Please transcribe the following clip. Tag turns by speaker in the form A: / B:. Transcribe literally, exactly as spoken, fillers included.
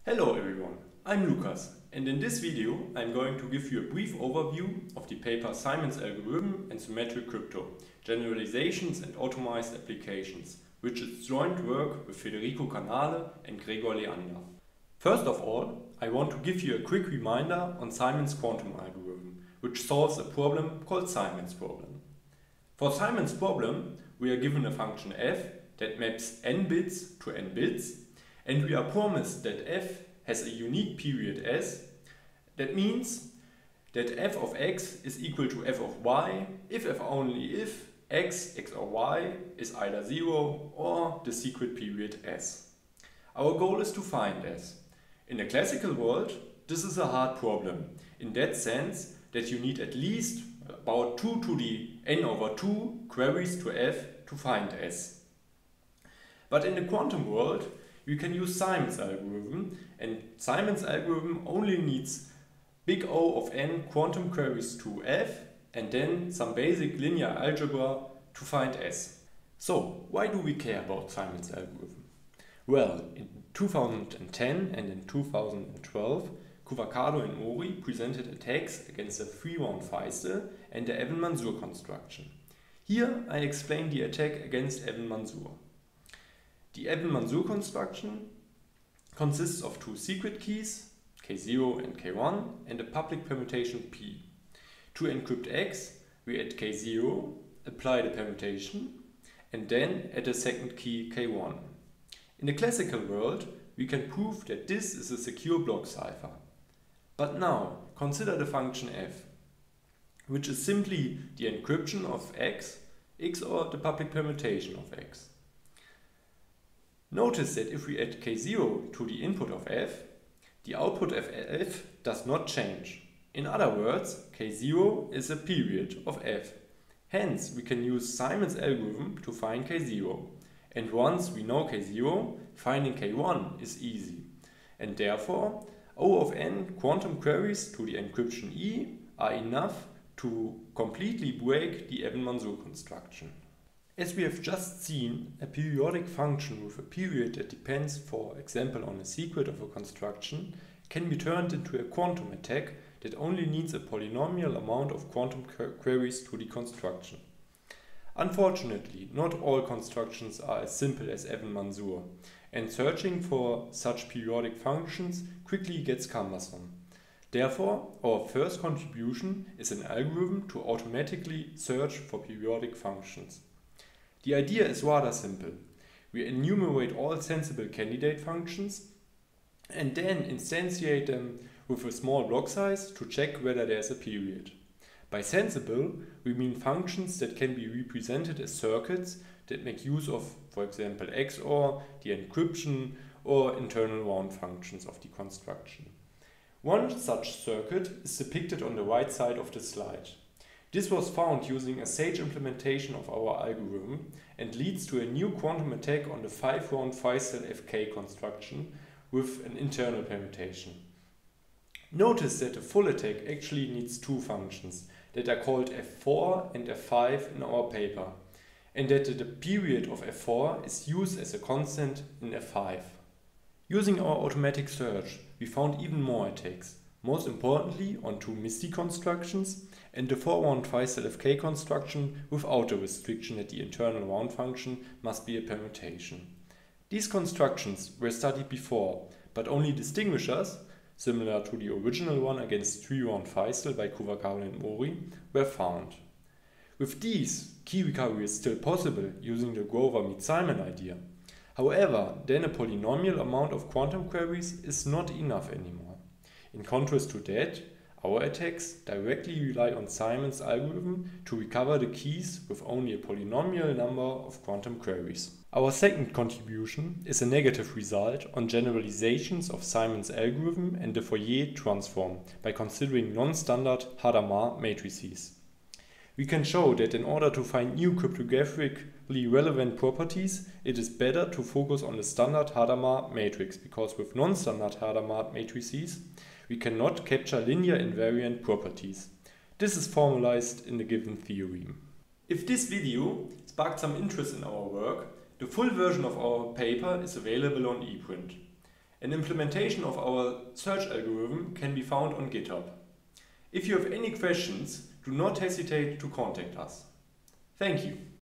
A: Hello everyone, I'm Lukas, and in this video I'm going to give you a brief overview of the paper Simon's Algorithm and Symmetric Crypto, Generalizations and Automized Applications, which is joint work with Federico Canale and Gregor Leander. First of all, I want to give you a quick reminder on Simon's quantum algorithm, which solves a problem called Simon's problem. For Simon's problem, we are given a function f that maps n bits to n bits, and we are promised that f has a unique period s. That means that f of x is equal to f of y if f only if x, x or y is either zero or the secret period s. Our goal is to find s. In a classical world, this is a hard problem, in that sense that you need at least about two to the n over two queries to f to find s. But in the quantum world, you can use Simon's algorithm, and Simon's algorithm only needs big O of n quantum queries to f and then some basic linear algebra to find s. So, why do we care about Simon's algorithm? Well, in two thousand ten and in two thousand twelve, Cuvacado and Mori presented attacks against the three-round Feistel and the Evan-Mansour construction. Here I explain the attack against Evan-Mansour. The Evan-Mansour construction consists of two secret keys, k zero and k one, and a public permutation p. To encrypt x, we add k zero, apply the permutation, and then add a second key k one. In the classical world, we can prove that this is a secure block cipher. But now, consider the function f, which is simply the encryption of x, x or the public permutation of x. Notice that if we add k zero to the input of f, the output of f does not change. In other words, k zero is a period of f. Hence, we can use Simon's algorithm to find k zero. And once we know k zero, finding k one is easy. And therefore, O of n quantum queries to the encryption E are enough to completely break the Evan-Mansour construction. As we have just seen, a periodic function with a period that depends, for example, on a secret of a construction can be turned into a quantum attack that only needs a polynomial amount of quantum queries to the construction. Unfortunately, not all constructions are as simple as Evan-Mansour, and searching for such periodic functions quickly gets cumbersome. Therefore, our first contribution is an algorithm to automatically search for periodic functions. The idea is rather simple. We enumerate all sensible candidate functions and then instantiate them with a small block size to check whether there is a period. By sensible, we mean functions that can be represented as circuits that make use of, for example, X O R, the encryption, or internal round functions of the construction. One such circuit is depicted on the right side of the slide. This was found using a sage implementation of our algorithm and leads to a new quantum attack on the five-round Feistel F K construction with an internal permutation. Notice that the full attack actually needs two functions that are called f four and f five in our paper, and that the period of f four is used as a constant in f five. Using our automatic search, we found even more attacks, most importantly on two MISTY constructions and the four-round Feistel F K construction without the restriction that the internal round function must be a permutation. These constructions were studied before, but only distinguishers, similar to the original one against three-round Feistel by Cuvacado and Mori, were found. With these, key recovery is still possible using the Grover meets Simon idea. However, then a polynomial amount of quantum queries is not enough anymore. In contrast to that, our attacks directly rely on Simon's algorithm to recover the keys with only a polynomial number of quantum queries. Our second contribution is a negative result on generalizations of Simon's algorithm and the Fourier transform by considering non-standard Hadamard matrices. We can show that in order to find new cryptographically relevant properties, it is better to focus on the standard Hadamard matrix, because with non-standard Hadamard matrices, we cannot capture linear invariant properties. This is formalized in the given theorem. If this video sparked some interest in our work, the full version of our paper is available on ePrint. An implementation of our search algorithm can be found on GitHub. If you have any questions, do not hesitate to contact us. Thank you.